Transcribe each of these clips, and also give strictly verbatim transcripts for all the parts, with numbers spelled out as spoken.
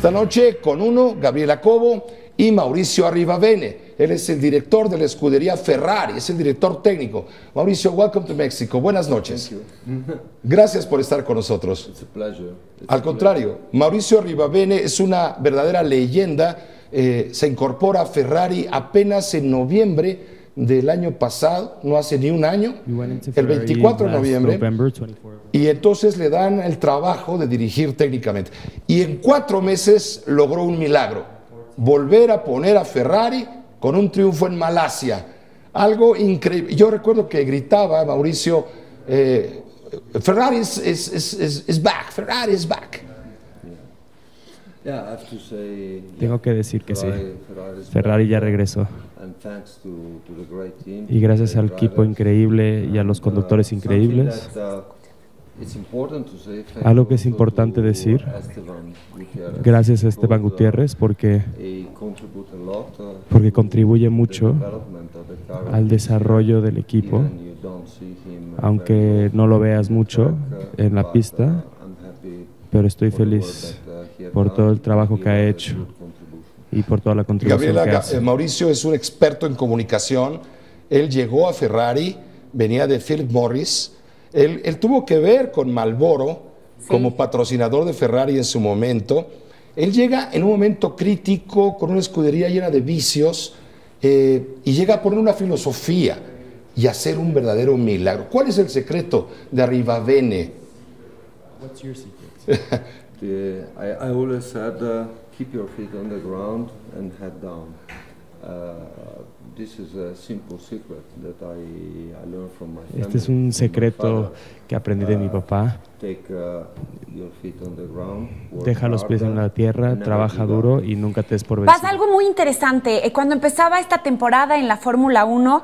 esta noche con uno, Gabriel Cobo y Mauricio Arribavene. Él es el director de la escudería Ferrari, es el director técnico. Mauricio, welcome to Mexico. Buenas noches. Gracias por estar con nosotros. It's a pleasure. It's Al contrario, Mauricio Arribavene es una verdadera leyenda. Eh, se incorpora a Ferrari apenas en noviembre del año pasado, no hace ni un año, el veinticuatro de noviembre, y entonces le dan el trabajo de dirigir técnicamente. Y en cuatro meses logró un milagro, volver a poner a Ferrari con un triunfo en Malasia, algo increíble. Yo recuerdo que gritaba Mauricio, eh, Ferrari is, is, is, is back, Ferrari is back. Yeah, I have to say, Tengo que decir que sí. Ferrari, Ferrari is Ferrari back, ya regresó. and thanks to, to the great team, Y gracias the al equipo drivers, increíble y a los and, uh, conductores something increíbles. that, uh, it's important to say, thank Algo you que es also importante to decir, Esteban Gutiérrez, gracias a Esteban because, uh, Gutiérrez, porque, he contribute a lot, uh, porque to contribuye the mucho development of the car, al desarrollo del equipo, even you don't see him, uh, aunque very no lo often veas in the mucho track, uh, en la but, pista, uh, I'm happy pero estoy for the work feliz that, uh, he had por done todo el to trabajo give que ha a hecho good contribution. y por toda la contribución Gabriela, que Ga- hace. eh, Mauricio es un experto en comunicación. Él llegó a Ferrari, venía de Philip Morris. Él, él tuvo que ver con Marlboro como patrocinador de Ferrari en su momento. Él llega en un momento crítico, con una escudería llena de vicios, eh, y llega a poner una filosofía y hacer un verdadero milagro. ¿Cuál es el secreto de Arribavene? What's your secret? The, I, I always said, uh, keep your feet on the ground and head down. Uh, this is a simple secret that I, I learned from my family. Este es un from my secreto father. que aprendí de mi Uh, papá. Take uh, your feet on the ground, work Deja los pies en hard, la tierra, and never trabaja give up. duro y nunca te des por vencido. Pasa algo muy interesante. Eh, Cuando empezaba esta temporada en la Fórmula uno,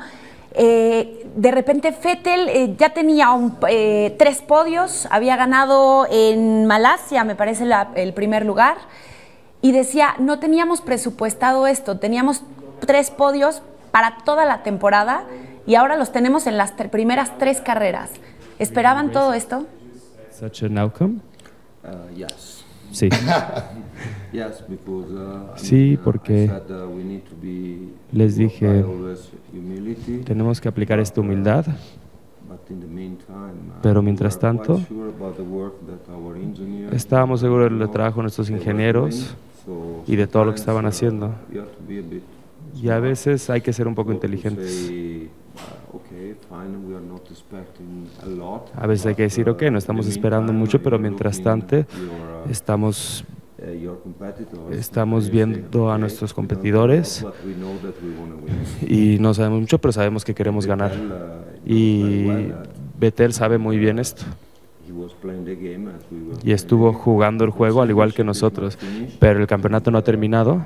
eh, de repente Vettel eh, ya tenía un, eh, tres podios, había ganado en Malasia, me parece, la- el primer lugar, y decía, no teníamos presupuestado esto, teníamos tres podios para toda la temporada y ahora los tenemos en las tre- primeras tres carreras. ¿Esperaban todo esto? Such an outcome? Uh, yes. Sí. Yes, because, uh, I Sí, mean, uh, porque I said, uh, we need to be, les to dije, apply always humility, tenemos que aplicar esta humildad, but in the meantime, uh, pero we mientras were tanto, quite sure about the work that our engineers, estábamos seguros del you know, trabajo de nuestros they were ingenieros doing. So y de todo lo que estaban sometimes, uh, haciendo. you have to be a bit Y a smart, veces hay que ser un poco or to inteligentes. say, uh, okay, fine, we are not expecting a lot, A veces hay que but, decir, ok, uh, no in estamos the esperando meantime, mucho, pero you're mientras looking tanto your, uh, estamos, uh, your competitors, estamos and you say, viendo a okay, nuestros we don't know competidores what, but we know that we wanna win. y no sabemos mucho, pero sabemos que queremos ganar. Vettel, uh, knows Y very well that Vettel sabe muy bien esto. he was playing the game as we were Y estuvo playing. jugando el juego al igual que nosotros, pero el campeonato no ha terminado.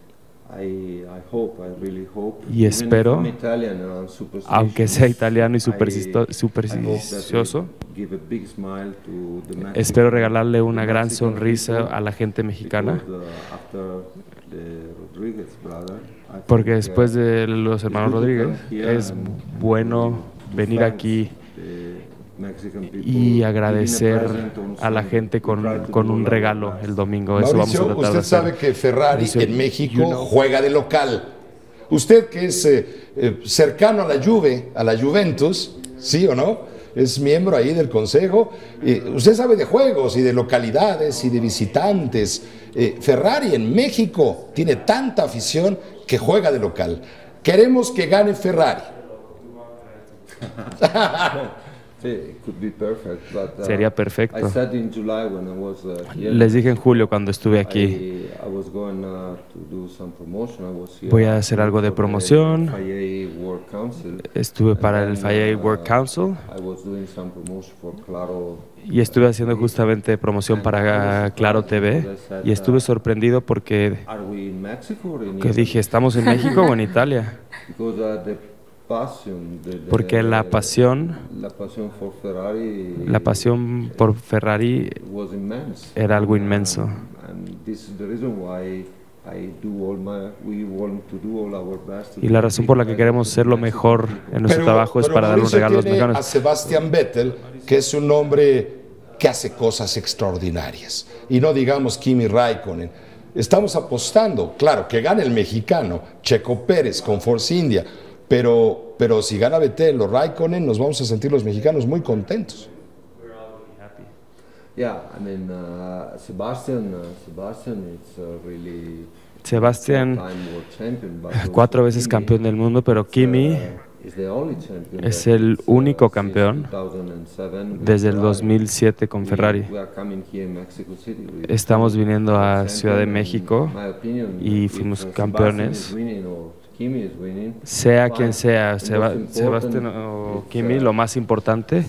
I, I hope, I really hope, Y even espero, if I'm Italian and I'm superstitious, aunque sea italiano y I- supersticio- I hope that supersticioso, we give a big smile to the Mexican- espero regalarle una the gran Mexican sonrisa people, a la gente mexicana, because, uh, after the Rodriguez brother, I porque think, después uh, de los hermanos it's good to Rodríguez come here es and bueno to venir thank aquí the Mexican people, y giving a agradecer present on a la Sunday. gente We con, try to con do un our regalo best. el domingo. Eso vamos a Mauricio, tratar de usted sabe hacer. que Ferrari Mauricio, en México you know- juega de local. Usted que es eh, eh, cercano a la Juve, a la Juventus, ¿sí o no? Es miembro ahí del consejo. Eh, usted sabe de juegos y de localidades y de visitantes. Eh, Ferrari en México tiene tanta afición que juega de local. Queremos que gane Ferrari. It could be perfect, but, uh, Sería perfecto. I said in July when I was, uh, here, Les dije en julio cuando estuve aquí, I, I was going, uh, to do some promotion. I was here voy a hacer algo de for the promoción. F I A World Council. Estuve para And el then, F I A uh, World Council I was doing some promotion for Claro. y estuve haciendo justamente promoción para Claro T V y estuve sorprendido porque Are we in Mexico or in que Italy? dije, ¿estamos en México o en Italia? Because, uh, the passion, the- the- Porque la pasión, la pasión for Ferrari la pasión por Ferrari was immense. era algo inmenso. And this is the reason why I do all my, we want to do all our best. Y la razón por la que queremos hacer lo mejor en nuestro trabajo es para dar un Mauricio regalo a los tiene a mexicanos. Sebastian Vettel, que es un hombre que hace cosas extraordinarias. Y no digamos Kimi Raikkonen. estamos apostando, claro, que gane el mexicano, Checo Pérez con Force India, pero, pero si gana Vettel o Raikkonen, nos vamos a sentir los mexicanos muy contentos. Yeah, I mean, uh, Sebastian, uh, Sebastian, it's uh, really Sebastián, cuatro veces campeón del mundo, pero Kimi es el único campeón desde el dos mil siete con Ferrari. Estamos viniendo a Ciudad de México y fuimos campeones. Sea quien sea, Seba, Sebastián o Kimi, lo más importante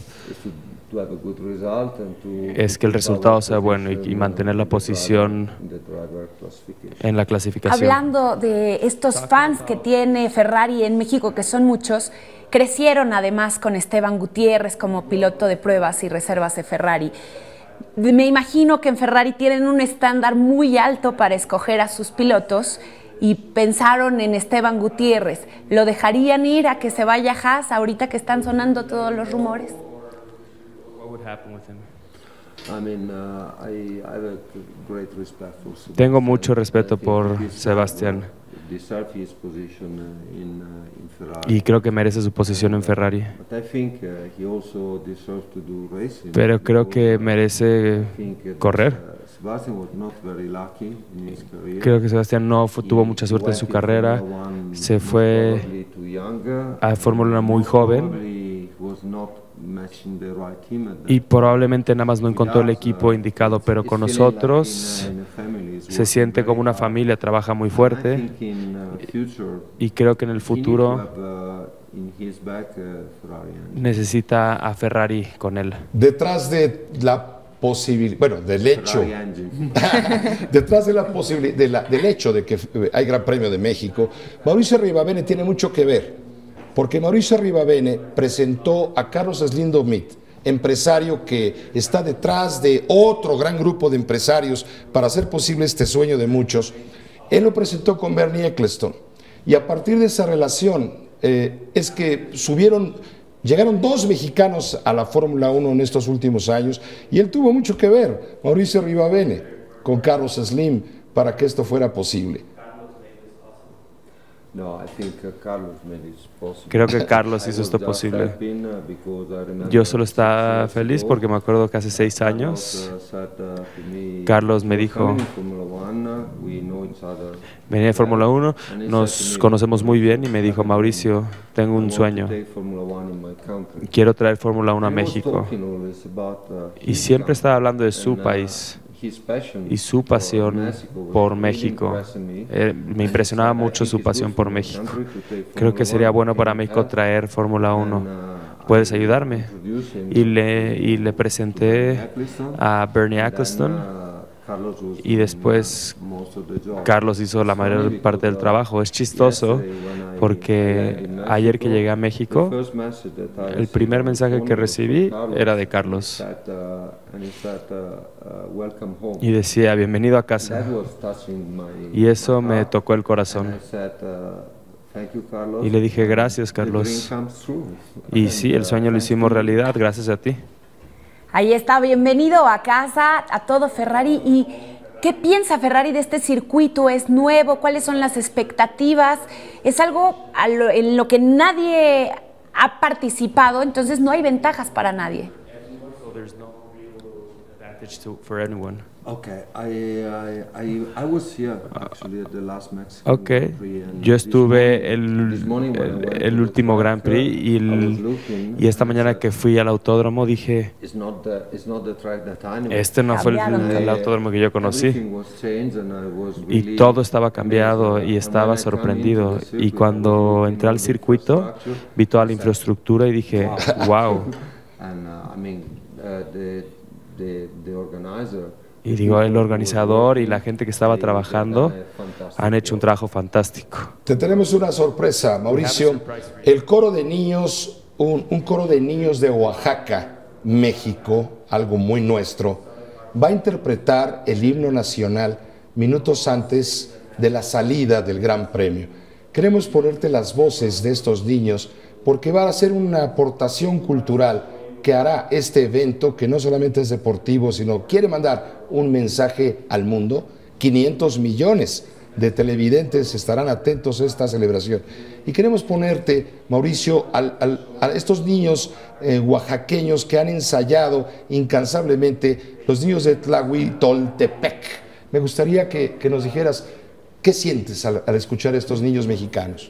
es que el resultado sea bueno y, y mantener la posición en la clasificación. Hablando de estos fans que tiene Ferrari en México, que son muchos, crecieron además con Esteban Gutiérrez como piloto de pruebas y reservas de Ferrari. Me imagino que en Ferrari tienen un estándar muy alto para escoger a sus pilotos y pensaron en Esteban Gutiérrez. ¿Lo dejarían ir a que se vaya a Haas ahorita que están sonando todos los rumores? Tengo mucho respeto por Sebastián y creo que merece su posición en Ferrari, pero creo que merece correr. Creo que Sebastián no fue, tuvo mucha suerte en su carrera, se fue a Fórmula uno muy joven y probablemente nada más no encontró el equipo indicado, pero con nosotros se siente como una familia, trabaja muy fuerte y creo que en el futuro necesita a Ferrari con él. Detrás de la posibilidad, bueno, del hecho, detrás de la posibilidad, de la, del hecho de que hay Gran Premio de México, Mauricio Arribabene tiene mucho que ver. Porque Mauricio Arribabene presentó a Carlos Slim Dommit, empresario que está detrás de otro gran grupo de empresarios para hacer posible este sueño de muchos. Él lo presentó con Bernie Ecclestone y a partir de esa relación eh, es que subieron, llegaron dos mexicanos a la Fórmula uno en estos últimos años y él tuvo mucho que ver, Mauricio Arribabene, con Carlos Slim para que esto fuera posible. Creo que Carlos hizo esto posible. Yo solo estaba feliz porque me acuerdo que hace seis años Carlos me dijo, venía de Fórmula uno, nos conocemos muy bien y me dijo, Mauricio, tengo un sueño, quiero traer Fórmula uno a México. Y siempre estaba hablando de su país y su pasión por México. Eh, me impresionaba mucho su pasión por México. Creo que sería bueno para México traer Fórmula uno. ¿Puedes ayudarme? Y le, y le presenté a Bernie Ecclestone y después Carlos hizo la mayor parte del trabajo. Es chistoso porque ayer que llegué a México, el primer mensaje que recibí era de Carlos y decía, bienvenido a casa. Y eso me tocó el corazón. Y le dije, gracias, Carlos. Y sí, el sueño lo hicimos realidad, gracias a ti. Ahí está, bienvenido a casa, a todo Ferrari. ¿Y qué piensa Ferrari de este circuito? ¿Es nuevo? ¿Cuáles son las expectativas? Es algo a lo, en lo que nadie ha participado, entonces no hay ventajas para nadie. Okay, I, I, I, I was here actually at the last Mexican Okay, Grand Prix and yo estuve el, el, el último Grand Prix y, el, y esta mañana que fui al autódromo dije, este no fue el, el autódromo que yo conocí y todo estaba cambiado y estaba sorprendido y cuando entré al circuito vi toda la infraestructura y dije, wow. Y digo, el organizador y la gente que estaba trabajando han hecho un trabajo fantástico. Te tenemos una sorpresa, Mauricio. El coro de niños, un, un coro de niños de Oaxaca, México, algo muy nuestro, va a interpretar el himno nacional minutos antes de la salida del Gran Premio. Queremos ponerte las voces de estos niños porque va a ser una aportación cultural que hará este evento, que no solamente es deportivo, sino quiere mandar un mensaje al mundo, quinientos millones de televidentes estarán atentos a esta celebración. Y queremos ponerte, Mauricio, al, al, a estos niños eh, oaxaqueños que han ensayado incansablemente, los niños de Tlahuitoltepec. Me gustaría que, que nos dijeras, ¿qué sientes al, al escuchar a estos niños mexicanos?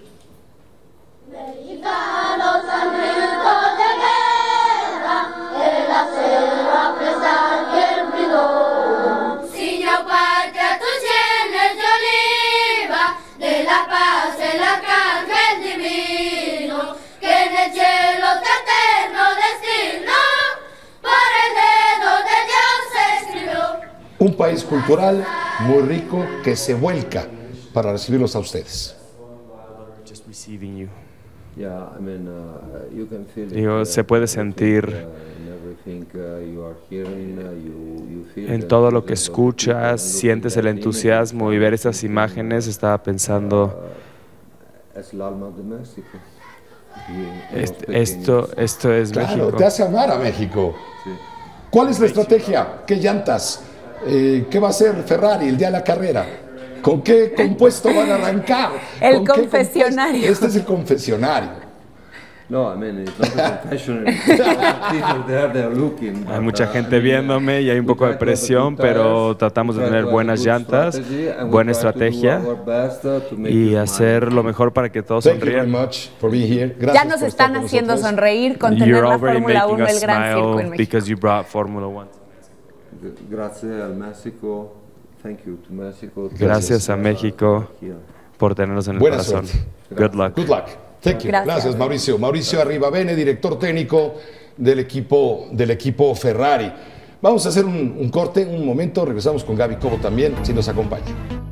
Mexicanos hambrientos de guerra, en la selva presa y el frío. Si yo patria tus sienes de oliva, de la paz el arcángel divino, que en el cielo tu eterno destino, por el dedo de Dios se escribió. Un país cultural muy rico que se vuelca para recibirlos a ustedes. Digo, se puede sentir en todo lo que escuchas, sientes el entusiasmo y ver esas imágenes. Estaba pensando, este, esto, esto es claro, México. Te hace amar a México. ¿Cuál es la estrategia? ¿Qué llantas? Eh, ¿Qué va a hacer Ferrari el día de la carrera? ¿Con qué compuesto van a arrancar? El confesionario. Este es el confesionario. No, I mean, it's not a confessional. People there, they're looking. Hay mucha gente viéndome y hay un poco de presión, pero tratamos de tener buenas llantas, buena estrategia y hacer lo mejor para que todos sonrían. Ya nos están haciendo sonreír con tener la Fórmula uno, el gran circo en México. Because you brought Fórmula uno. Gracias al México. Thank you to Mexico. Gracias a México por tenernos en el Buena corazón. Suerte. Good luck. Good luck. Thank you. Gracias. Gracias, Mauricio. Mauricio Arribavene, director técnico del equipo, del equipo Ferrari. Vamos a hacer un, un corte, un momento. Regresamos con Gaby Cobo también, si nos acompaña.